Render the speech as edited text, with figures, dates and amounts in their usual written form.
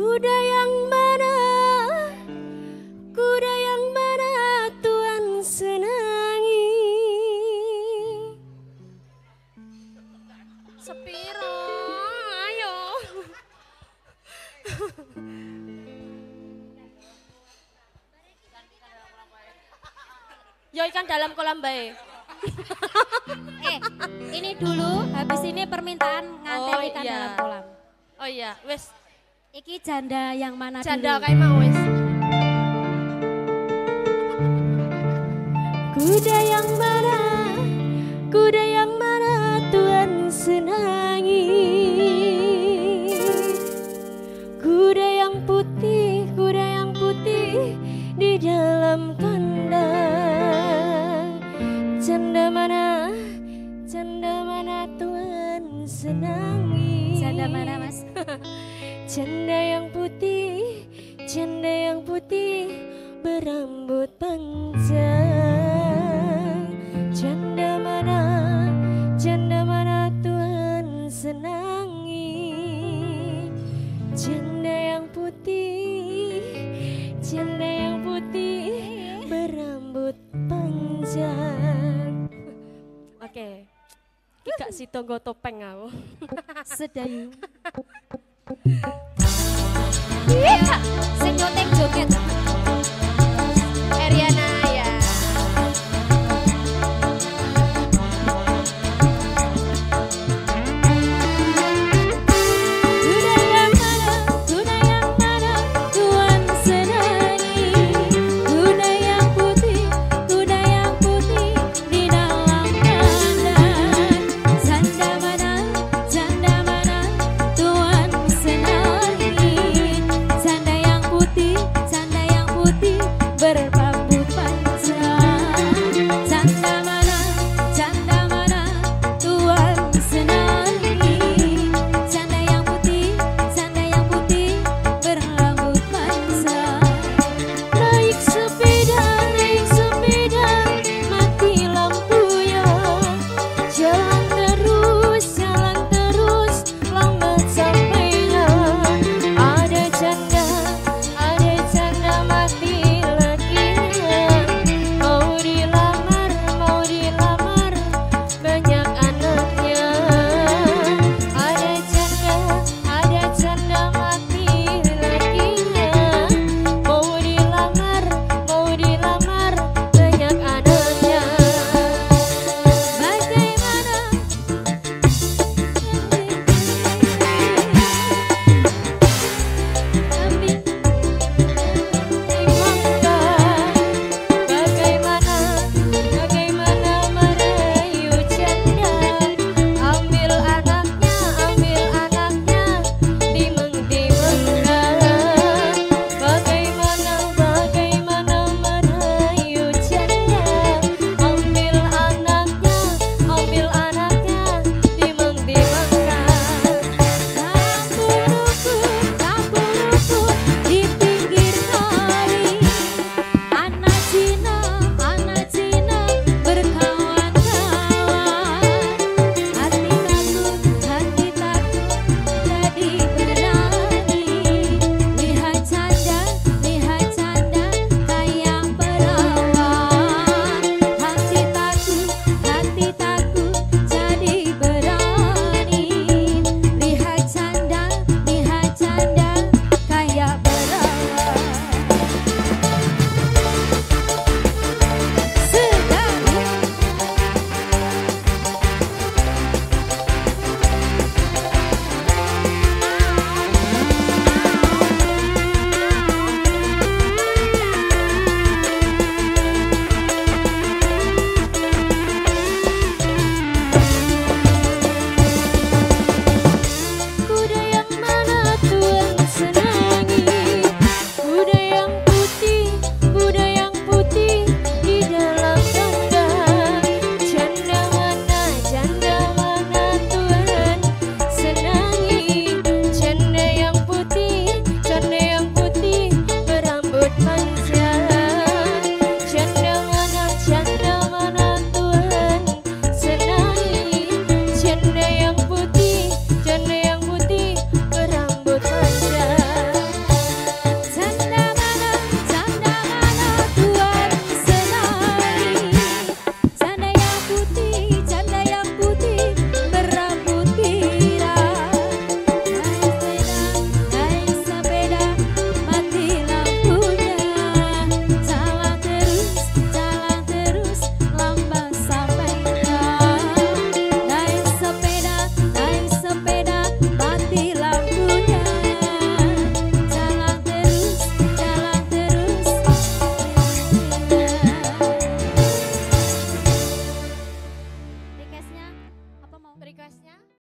Kuda yang mana? Kuda yang mana Tuhan senangi? Sepiro, ayo. Yo ikan dalam kolam bae. Ini dulu, habis ini permintaan nganter ikan iya. dalam kolam. Oh iya, wes. Iki janda yang mana Janda dulu? kayak mau wes. Kuda yang mana? Kuda yang mana Tuhan senangi? Kuda yang putih di dalam kandang. Janda mana Tuhan senangi? Janda mana Mas? Janda yang putih berambut panjang. Janda mana Tuhan senangi? Janda yang putih berambut panjang. Oke. Gak si tonggo topeng aku. Sedayu. Iya.